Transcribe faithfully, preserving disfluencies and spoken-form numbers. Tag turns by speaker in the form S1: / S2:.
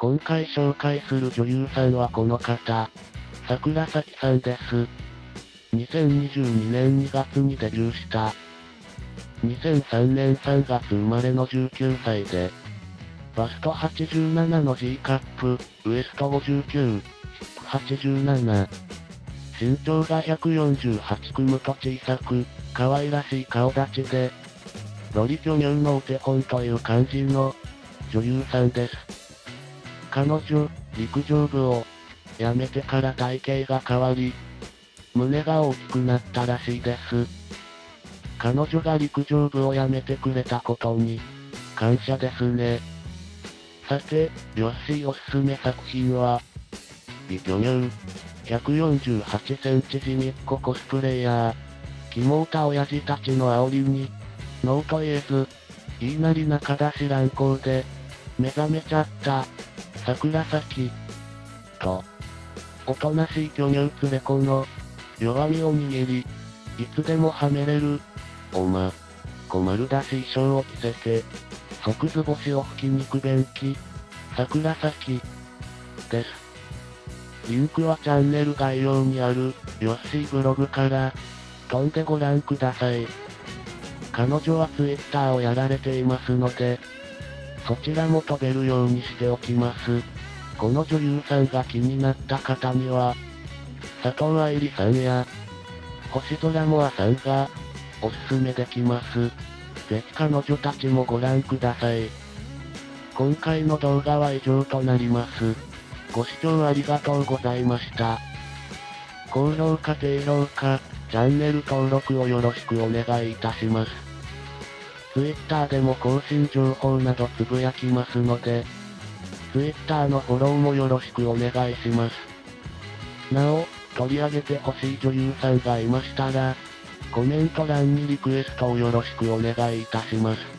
S1: 今回紹介する女優さんはこの方、桜咲さんです。にせんにじゅうにねんにがつにデビューした。にせんさんねんさんがつ生まれのじゅうきゅうさいで、バストはちじゅうななの G カップ、ウエストごじゅうきゅう、ヒップはちじゅうなな。身長がひゃくよんじゅうはち組むと小さく、可愛らしい顔立ちで、ロリ巨乳のお手本という感じの女優さんです。彼女、陸上部を辞めてから体型が変わり、胸が大きくなったらしいです。彼女が陸上部を辞めてくれたことに、感謝ですね。さて、ヨッシーおすすめ作品は、美巨乳、ひゃくよんじゅうはちセンチじみっこコスプレイヤー、キモータ親父たちの煽りに、ノーと言えず、言いなり中出し乱行で、目覚めちゃった、桜咲と、おとなしい巨乳連れ子の、弱みを握り、いつでもはめれる、おま、困るだし衣装を着せて、即図星を吹き肉便器、桜咲です。リンクはチャンネル概要にある、ヨッシーブログから、飛んでご覧ください。彼女はツイッターをやられていますので、そちらも飛べるようにしておきます。この女優さんが気になった方には、佐藤愛理さんや、星空モアさんが、おすすめできます。ぜひ彼女たちもご覧ください。今回の動画は以上となります。ご視聴ありがとうございました。高評価低評価、チャンネル登録をよろしくお願いいたします。Twitter でも更新情報などつぶやきますので、Twitter のフォローもよろしくお願いします。なお、取り上げてほしい女優さんがいましたら、コメント欄にリクエストをよろしくお願いいたします。